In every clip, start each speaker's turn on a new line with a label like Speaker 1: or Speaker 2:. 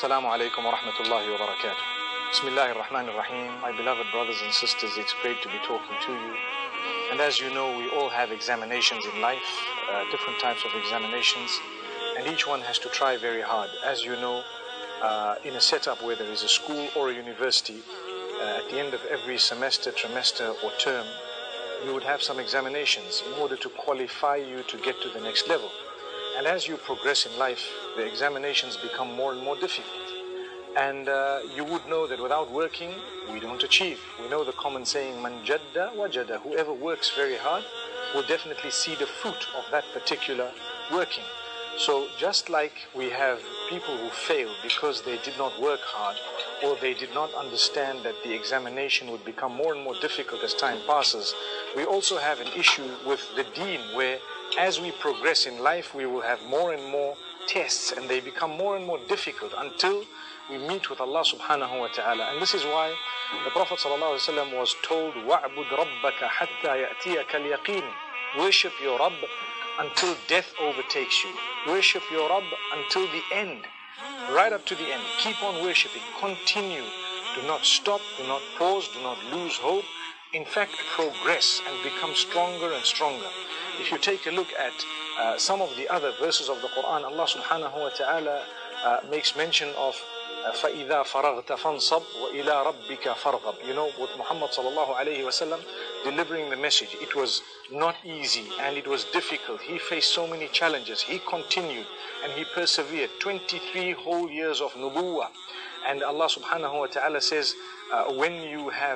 Speaker 1: Assalamu alaikum wa rahmatullahi wa barakatuh. Bismillahir Rahmanir Rahim. My beloved brothers and sisters, it's great to be talking to you. And as you know, we all have examinations in life, different types of examinations, and each one has to try very hard. As you know, in a setup where there is a school or a university, at the end of every semester, trimester, or term, you would have some examinations in order to qualify you to get to the next level. And as you progress in life, the examinations become more and more difficult. And you would know that without working, we don't achieve. We know the common saying, man jadda wajada. Whoever works very hard will definitely see the fruit of that particular working. So just like we have people who fail because they did not work hard, or they did not understand that the examination would become more and more difficult as time passes, we also have an issue with the deen, where as we progress in life, we will have more and more tests, and they become more and more difficult until we meet with Allah subhanahu wa ta'ala. And this is why the Prophet sallallahu alaihi wasallam was told, وَعْبُدْ رَبَّكَ حَتَّى يَأْتِيَكَ الْيَقِينُ. Worship your Rabb until death overtakes you. Worship your Rabb until the end, right up to the end. Keep on worshiping, continue. Do not stop, do not pause, do not lose hope. In fact, progress and become stronger and stronger. If you take a look at some of the other verses of the Quran, Allah subhanahu wa ta'ala makes mention of فَإِذَا فَرَغْتَ فَانْصَبْ وَإِلَىٰ رَبِّكَ فَارْغَبْ. You know, with Muhammad sallallahu alayhi wa sallam delivering the message, it was not easy and it was difficult. He faced so many challenges. He continued and he persevered. 23 whole years of nubuwah. And Allah subhanahu wa ta'ala says, when you have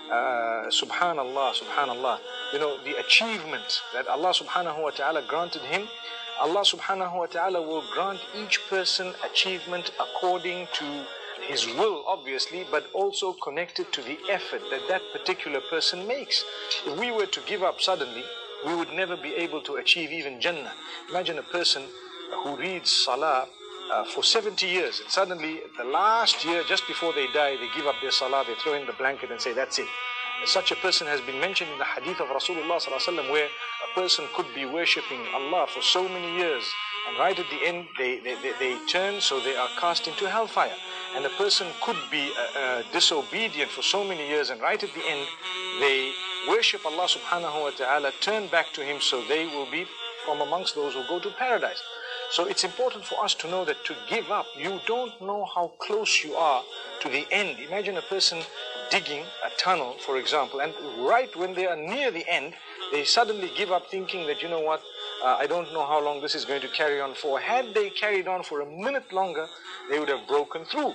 Speaker 1: subhanallah, you know, the achievement that Allah subhanahu wa ta'ala granted him, Allah subhanahu wa ta'ala will grant each person achievement according to his will, obviously, but also connected to the effort that that particular person makes. If we were to give up suddenly, we would never be able to achieve even Jannah. Imagine a person who reads Salah for 70 years, and suddenly the last year, just before they die, they give up their Salah, they throw in the blanket and say, that's it. Such a person has been mentioned in the hadith of Rasulullah sallallahu alaihi wasallam, where a person could be worshipping Allah for so many years, and right at the end they turn, so they are cast into hellfire. And a person could be disobedient for so many years, and right at the end they worship Allah subhanahu wa ta'ala, turn back to Him, so they will be from amongst those who go to paradise. So it's important for us to know that to give up, you don't know how close you are to the end. Imagine a person digging a tunnel, for example, and right when they are near the end, they suddenly give up, thinking that, you know what, I don't know how long this is going to carry on for. Had they carried on for a minute longer, they would have broken through.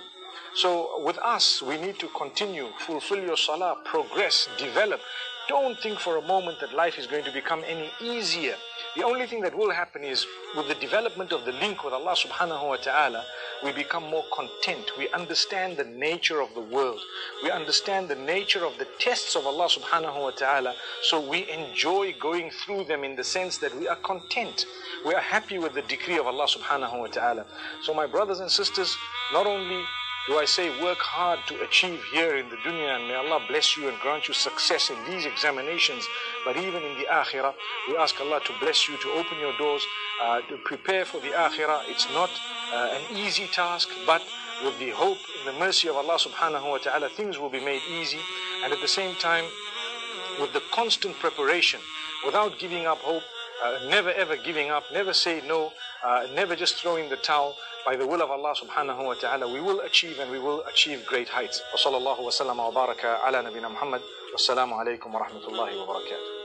Speaker 1: So with us, we need to continue, fulfill your salah, progress, develop. Don't think for a moment that life is going to become any easier. The only thing that will happen is, with the development of the link with Allah subhanahu wa ta'ala, we become more content. We understand the nature of the world. We understand the nature of the tests of Allah subhanahu wa ta'ala. So we enjoy going through them in the sense that we are content. We are happy with the decree of Allah subhanahu wa ta'ala. So my brothers and sisters, not only do I say work hard to achieve here in the dunya, and may Allah bless you and grant you success in these examinations, but even in the akhirah, we ask Allah to bless you, to open your doors, to prepare for the akhirah. It's not an easy task, but with the hope in the mercy of Allah subhanahu wa ta'ala, things will be made easy. And at the same time, with the constant preparation, without giving up hope, never ever giving up, never say no, never just throw in the towel. By the will of Allah subhanahu wa ta'ala, we will achieve, and we will achieve great heights. Wa sallallahu wa sallama wa baraka ala nabina Muhammad. Wassalamu alaikum wa rahmatullahi wa barakatuh.